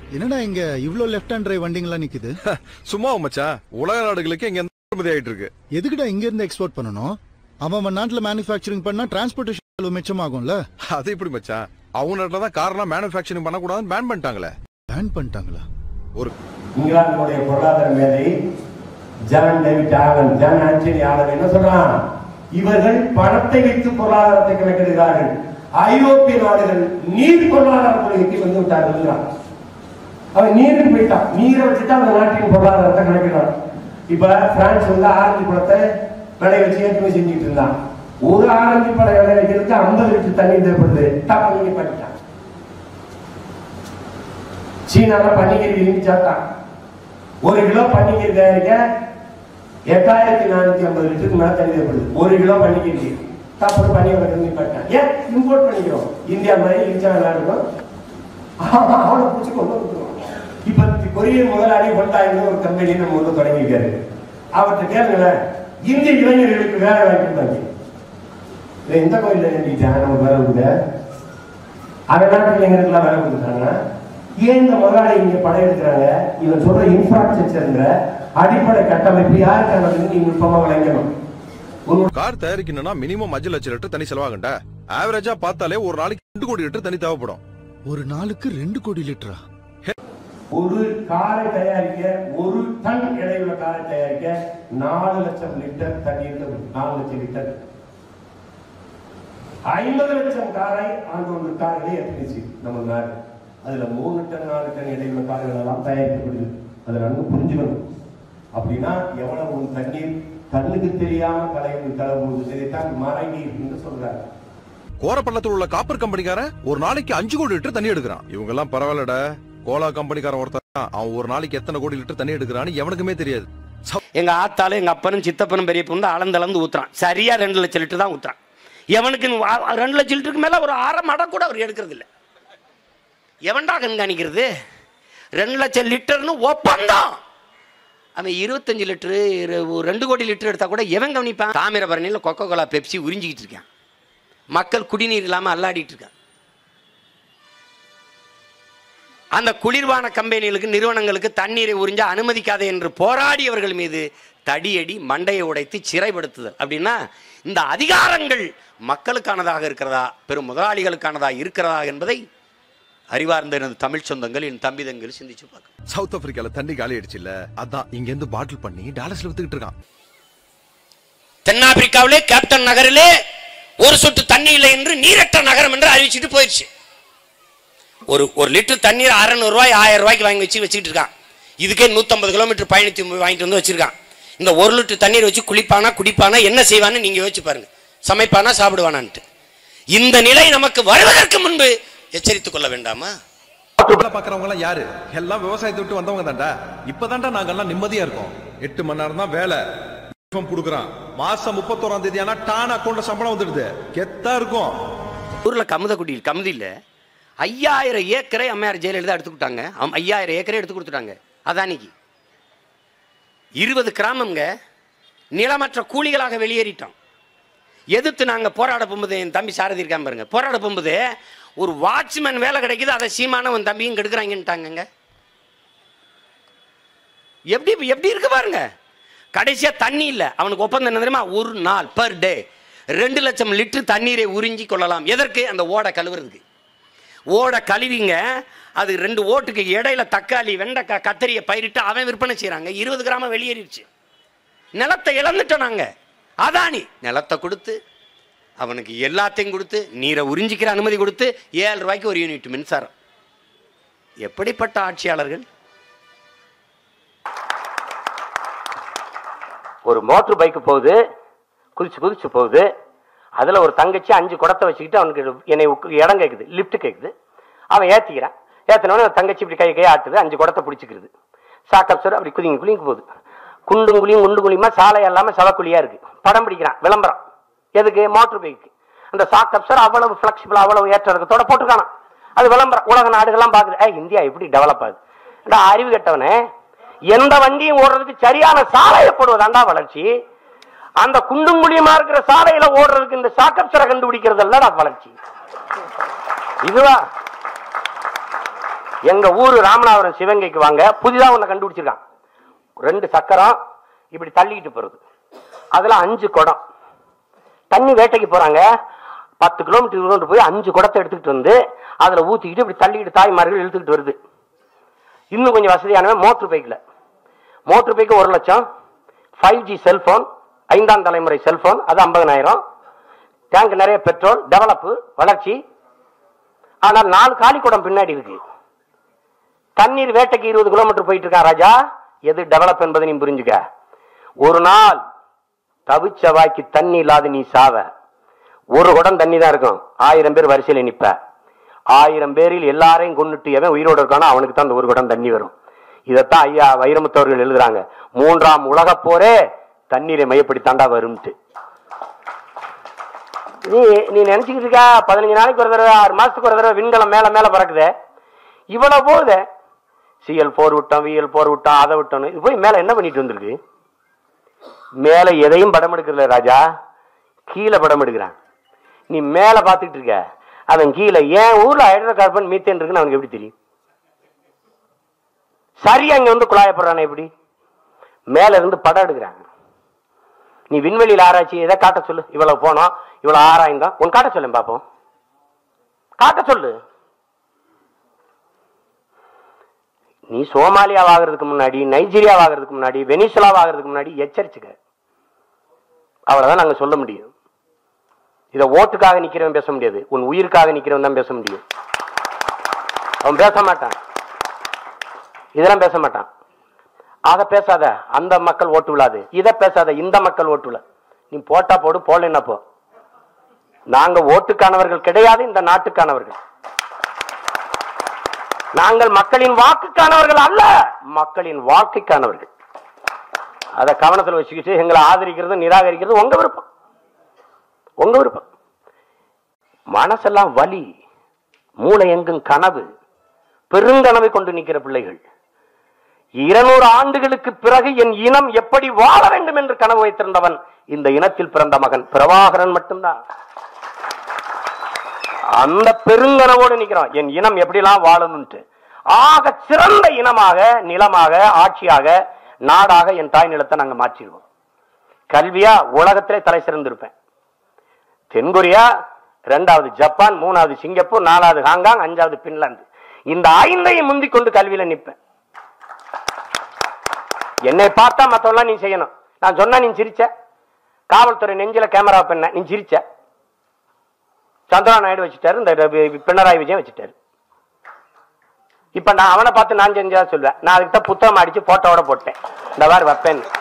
என்னடா இங்க இவ்ளோ லெஃப்ட் ஹேண்ட் டிரைவ் வண்டிங்களா நிக்குது? சும்மா மச்சான், உலக நாடுகளுக்கு இங்க ஏற்றுமதி ஆயிட்டு இருக்கு. எதுக்குடா இங்க இருந்து எக்ஸ்போர்ட் பண்ணனும்? அவன் நாட்டுல மேனுஃபேக்சரிங் பண்ணா டிரான்ஸ்போர்ட்டேஷன் செலவு மிச்சமாகும்ல. அது எப்படி மச்சான்? அவங்க நாட்டுல தான் கார்லாம் மேனுஃபேக்சரிங் பண்ண கூடாதுன்னு பேன் பண்ணிட்டாங்களே. பேன் பண்ணிட்டாங்களா? ஒரு இங்கிலாந்துடைய பொருளாதார மேதை John David Allen, John Anthony Allen என்ன சொல்றான்? இவர்கள் பணத்தை வைத்து பொருளாதாரத்தை கணக்கிடுகிறார்கள். ஐரோப்பிய நாடுகள் நீர் பொருளாதார கொள்கைக்கு வந்து விட்டார்கள். அவன் நீருக்கு போயிட்டான். நீரை வச்சுட்டு அந்த நாட்டின் பொருளாதாரத்தை கணக்கிடுறான். இப்ப பிரான்ஸ் வந்து ஆரஞ்சு பழத்தை விளைய வச்சு ஏற்றுமதி செஞ்சுட்டு இருந்தான். ஒரு ஆரஞ்சு பழம் விளைய வைக்கிறதுக்கு 50 லிட்டர் தண்ணி தேவைப்படுது. தப்பு நீங்க பண்ணிட்டான். சீனால பன்னிக்கறி விரும்பி சாப்பிட்டான். 1 கிலோ பன்னிக்கறி தயாரிக்க 8450 லிட்டருக்கு மேல தண்ணி தேவைப்படுது. 1 கிலோ பன்னிக்கறி தப்பு பண்ணி வளர்க்கறது பண்ணிட்டான். ஏன் இம்போர்ட் பண்ணிக்கிறோம்? இந்தியா மாதிரி இந்தியா இருக்கும். அவனை பிடிச்சி கொண்டு வந்துருவோம். இப்ப கொரியன் முதலாளி கொண்டாயின்னு ஒரு கம்பெனி நம்ம வந்து தொடங்கியிருக்காரு. அவர்கிட்ட கேளுங்களேன், இந்திய இளைஞர்களுக்கு வேலை வாய்ப்பு எந்த கோயில நின்றுட்டாங்க நம்ம வேலை கொடுக்க? அந்த நாட்டு இளைஞர்களுக்கு வேலை கொடுத்துட்டாங்க. ஏன் இந்த முதலாளி இங்க படையெடுக்கிறாங்க? இவன் சொல்ற இன்ஃப்ராஸ்ட்ரக்சர்ங்கிற அடிப்படை கட்டமைப்பு யாருக்கானதுன்னு நீங்க நுட்பமா விளங்கணும். கார் தயாரிக்கணும்னா மினிமம் 5 லட்சம் லிட்டர் தண்ணி செலவாகுண்டா. ஆவரேஜா பார்த்தாலே ஒரு நாளைக்கு 2 கோடி லிட்டர் தண்ணி தேவைப்படும். ஒரு நாளுக்கு 2 கோடி லிட்டரா? ஒரு காரை தயாரிக்க, 1 டன் எடையுள்ள காரை தயாரிக்க 4 லட்சம் லிட்டர் தண்ணீர். 4 லட்சம் லிட்டர் 50 லட்சம் காரை ஆண்டு கார்களை ஏற்றுச்சு நம்ம நாடு. அதுல 3 டன் 4 டன் எடையுள்ள கார்கள் எல்லாம் தயாரிக்கப்படுது. அதை நன்கு புரிஞ்சுக்கணும். அப்படின்னா எவ்வளவு தண்ணீர் கண்ணுக்கு தெரியாம கலவுது. இதைத்தான் மறைநீர் என்று சொல்றாங்க. கோரப்பள்ளத்தில் உள்ள காப்பர் கம்பெனிக்காரன் ஒரு நாளைக்கு 5 கோடி லிட்டர் தண்ணி எடுக்கிறான். இவங்க எல்லாம் பரவாயில்லடா. கோலா கம்பெனிக்காரன் ஒருத்தன் அவன் ஒரு நாளைக்கு எத்தனை கோடி லிட்டர் தண்ணி எடுக்கிறான்னு எவனுக்குமே தெரியாது. எங்க ஆத்தாலும் எங்க அப்பனும் சித்தப்பனும் பெரியப்பனும் தான் அளந்து ஊத்துறான். சரியா 2 லட்சம் லிட்டர் தான் ஊத்துறான். எவனுக்கு 2 லட்சம் லிட்டருக்கு மேல ஒரு 1/2 மடம் கூட அவர் எடுக்கிறது இல்லை. எவன்டா கண்காணிக்கிறது? 2 லட்சம் லிட்டர்னு ஒப்பந்தம். அவன் 25 லிட்டரு 2 கோடி லிட்டர் எடுத்தா கூட எவன் கவனிப்பான்? தாமிரபரணியில் கொக்கோ கோலா பெப்சி உறிஞ்சிக்கிட்டு இருக்கான். மக்கள் குடிநீர் இல்லாம அல்லாடிட்டு இருக்கான். அந்த குளிர்பான கம்பெனிகளுக்கு நிறுவனங்களுக்கு தண்ணீரை உறிஞ்ச அனுமதிக்காத என்று போராடியவர்கள் மீது தடியடி, மண்டையை உடைத்து சிறைப்படுத்துதல். அப்படின்னா இந்த அதிகாரங்கள் மக்களுக்கானதாக இருக்கிறதா, பெரும் முதலாளிகளுக்கானதா இருக்கிறதா என்பதை அறிவார்ந்த எனது தமிழ் சொந்தங்கள், என் தம்பிதங்கள் சிந்திச்சு பார்க்க. சவுத் ஆப்பிரிக்கால தண்ணி காலி ஆயிடுச்சு இல்ல, அதான் இங்க இருந்து பாட்டில் பண்ணி டாலர்ஸ்ல வித்துக்கிட்டு இருக்கான். தென்னாப்பிரிக்காவிலே கேப்டன் நகரிலே ஒரு சொட்டு தண்ணி இல்லை என்று நீரற்ற நகரம் என்று அறிவிச்சுட்டு போயிடுச்சு. ஒரு லிட்டர் தண்ணீர் 600 ரூபாய் 1000 ரூபாய்க்கு வாங்கி வச்சுக்கிட்டு இருக்கான். இதுக்கே 150 கிலோமீட்டர் பயணித்து வாங்கிட்டு வந்து வச்சிருக்கான். இந்த 1 லிட்டர் தண்ணீர் வச்சு குளிப்பானா குடிப்பானா என்ன செய்வான்னு நீங்க யோசிச்சு பாருங்க. சமைப்பானா சாப்பிடுவானான்ட்டு. இந்த நிலை நமக்கு வருவதற்கு முன்பு எச்சரித்துக் கொள்ள வேண்டாமா? பாக்குறவங்க எல்லாம் யாரு? எல்லாம் விவசாயத்தை விட்டு வந்தவங்க தான்டா. இப்பதான்டா நாங்க எல்லாம் நிம்மதியா இருக்கோம். 8 மணி நேரம் தான் வேலை கொடுக்குறான். மாசம் 31ஆம் தேதி ஆனா டான் அக்கௌண்ட்ல சம்பளம் வந்துடுது. கெத்தா இருக்கும். ஊர்ல கமுதியில 5000 ஏக்கரை அம்மையார் ஜெயலலிதா எடுத்துக்கிட்டாங்க. 5000 ஏக்கரை எடுத்து கொடுத்துட்டாங்க அதானிக்கு. 20 கிராமங்க நிலமற்ற கூலிகளாக வெளியேறிட்டோம். எதிர்த்து நாங்க போராட போகும்போது, என் தம்பி சாரதி இருக்காம பாருங்க, போராட போகும்போது ஒரு வாட்ச்மேன் வேலை கிடைக்குது, அதை சீமான உன் தம்பியும் கெடுக்கிறாங்கன்ட்டாங்க. எப்படி இருக்கு பாருங்க. கடைசியா தண்ணி இல்லை. அவனுக்கு ஒப்பந்தம் என்ன தெரியுமா? ஒரு நாள் பர் டே 2 லட்சம் லிட்டர் தண்ணீரை உறிஞ்சி கொள்ளலாம். எதற்கு? அந்த ஓடை கழுவுறதுக்கு. ஓடை கழுவிங்க. அது 2 ஓட்டுக்கு இடையில தக்காளி, வெண்டைக்காய், கத்தரியை பயிரிட்டு அவன் விற்பனை செய்யறாங்க. 20 கிராமம் வெளியேறிடுச்சு. நிலத்தை இழந்துட்டோம் நாங்க. அதானி நிலத்தை கொடுத்து அவனுக்கு எல்லாத்தையும் கொடுத்து நீரை உறிஞ்சிக்கிற அனுமதி கொடுத்து 7 ரூபாய்க்கு ஒரு யூனிட் மின்சாரம். எப்படிப்பட்ட ஆட்சியாளர்கள்! ஒரு மோட்டர் பைக்கு போகுது, குதிச்சு போகுது. அதில் ஒரு தங்கச்சி 5 குடத்தை வச்சுக்கிட்டு அவனுக்கு என்னை இடம் கேட்குது, லிஃப்ட் கேட்குது. அவன் ஏற்றிக்கிறான். ஏற்றினோடனே தங்கச்சி இப்படி கை ஆட்டுது, 5 குடத்தை பிடிச்சிக்கிறது. சாக்கப்சர் அப்படி குளிங்க போகுது. குண்டு குழியுமா சாலை இல்லாமல் சவக்குழியாக இருக்குது. படம் பிடிக்கிறான், விளம்பரம். எதுக்கு? Motor bike. அந்த சாக்கப்சர் அவ்வளவு ஃப்ளெக்சிபிள், அவ்வளவு ஏற்ற இறக்கத்தோட போட்டுக்கானா. அது விளம்பரம். உலக நாடுகள்லாம் பார்க்குது, இந்தியா எப்படி டெவலப் ஆகுது. அறிவு கெட்டவனே, எந்த வண்டியும் ஓடுறதுக்கு சரியான சாலையை போடுவதாண்டா வளர்ச்சி. அந்த குண்டும் குழியுமா இருக்கிற சாலையில ஓடுறதுக்கு இந்த சாக்கப்சரை கண்டுபிடிக்கிறது இல்லடா வளர்ச்சி. இதுவா எங்க ஊரு ராமநாதபுரம் சிவங்கைக்கு வாங்க, புதிதா ஒண்ணு கண்டுபிடிச்சிருக்கான். 2 சக்கரம் இப்படி தள்ளிக்கிட்டு போறது, அதுல 5 குடம் தண்ணி. வேட்டைக்கு போறாங்க, 10 கிலோமீட்டர் போய் 5 குடத்தை எடுத்துக்கிட்டு வந்து அதுல ஊத்திக்கிட்டு இப்படி தள்ளிக்கிட்டு தாய்மார்கள் இழுத்துக்கிட்டு வருது. இன்னும் கொஞ்சம் வசதியானவன் மோட்டர் பைக்கு 1 லட்சம், 5G செல்போன், 5ஆம் தலைமுறை செல்போன், அது 50,000. டேங்க் நிறைய பெட்ரோல், டெவலப் வளர்ச்சி. ஆனால் 4 காலி குடம் பின்னாடி இருக்கு. தண்ணீர் வேட்டைக்கு 20 கிலோமீட்டர் போயிட்டு இருக்கா ராஜா. எது டெவலப் என்பதை நீ புரிஞ்சுக்க. ஒரு நாள் தவிச்ச வாய்க்கு தண்ணி இல்லாத நீ சாவ. 1 குடம் தண்ணி தான் இருக்கும், 1000 பேர் வரிசையில் நிப்ப. 1000 பேரில் எல்லாரையும் கொண்டுட்டு எவன் உயிரோடு இருக்கானோ அவனுக்கு தான் அந்த 1 குடம் தண்ணி வரும். இதைத்தான் ஐயா வைரமுத்தவர்கள் எழுதுறாங்க, 3ஆம் உலக போரே தண்ணீரை மையப்படி தாண்டா வரும்ட்டு. நீ நினைச்சுக்கிட்டு இருக்கா 15 நாளைக்கு ஒரு தடவை, 6 மாசத்துக்கு ஒரு தடவை விண்கலம் மேல மேல பறக்குது. இவ்வளவு போகுது, CL4 விட்டோம், VL4 விட்டோம், அதை விட்டோம். இது போய் மேல என்ன பண்ணிட்டு வந்திருக்கு? மேல எதையும் படம் எடுக்கல ராஜா, கீழே படம் எடுக்கிறான். நீ மேல பாத்துட்டு இருக்க, அவன் கீழே. என் ஊர்ல ஹைட்ரோ கார்பன் மீத்தேன் இருக்குன்னு அவனுக்கு எப்படி தெரியும்? சரியா இங்க வந்து குழாயப்படுறானே எப்படி? மேல இருந்து படம் எடுக்கிறாங்க. நீ விண்வெளியில் ஆராய்ச்சி எதை காட்ட சொல்லு. இவ்வளவு போனோம், இவ்வளவு ஆராய்ந்தோம், உன் காட்ட சொல்லு பாப்போம். காட்ட சொல்லு. நீ சோமாலியா வாங்குறதுக்கு முன்னாடி, நைஜீரியா வாங்குறதுக்கு முன்னாடி, வெனிசுலா வாங்குறதுக்கு முன்னாடி எச்சரிச்சுக்க. அவ்வளவுதான் நாங்க சொல்ல முடியும். இத ஓட்டுக்காக நிக்கிறவன் பேச முடியாது, உன் உயிருக்காக நிக்கிறவன் தான் பேச முடியும். அவன் பேச மாட்டான், இதெல்லாம் பேச மாட்டான். அத பேசாத, அந்த மக்கள் ஓட்டு விழாது. இதை பேசாத, இந்த மக்கள் ஓட்டு விழா. நீ போட்டா போடு, போடலன்னா போ. நாங்க ஓட்டுக்கானவர்கள் கிடையாது, இந்த நாட்டுக்கானவர்கள். நாங்கள் மக்களின் வாக்குக்கானவர்கள் அல்ல, மக்களின் வாழ்க்கைக்கானவர்கள். அதை கவனத்தில் வச்சுக்கிட்டு எங்களை ஆதரிக்கிறது நிராகரிக்கிறது உங்க விருப்பம், உங்க விருப்பம். மனசெல்லாம் வலி, மூளை எங்கும் கனவு, பெருங்கனவை கொண்டு நிற்கிற பிள்ளைகள். 200 ஆண்டுகளுக்கு பிறகு என் இனம் எப்படி வாழ வேண்டும் என்று கனவு வைத்திருந்தவன் இந்த இனத்தில் பிறந்த மகன் பிரபாகரன் மட்டும்தான். அந்த பெருங்கனவோடு நிற்கிறான், என் இனம் எப்படிலாம் வாழணும்ட்டு. ஆக சிறந்த இனமாக, நிலமாக, ஆட்சியாக, நாடாக என் தாய் நிலத்தை நாங்க மாற்றிடுவோம். கல்வியா உலகத்திலே தலை சிறந்திருப்பேன். தென்கொரியா, 2வது ஜப்பான், 3வது சிங்கப்பூர், 4வது ஹாங்காங், 5வது பின்லாந்து. இந்த 5ஐயும் முந்திக் கொண்டு கல்வியில நிற்பேன். என்னை பார்த்தா மத்தவெல்லாம் நீ செய்யணும். நான் சொன்னா நீ சிரிச்ச. காவல்துறை நெஞ்சில கேமரா பண்ண, நீ சிரிச்ச. சந்திரா நாயுடு வச்சுட்டாரு, இந்த பினராயி விஜயன் வச்சுட்டாரு. இப்ப நான் அவனை பார்த்து நான் செஞ்சா சொல்லுவேன். நான் அதுக்கிட்ட புத்தகம் அடிச்சு போட்டோட போட்டேன், இந்த மாதிரி வைப்பேன்.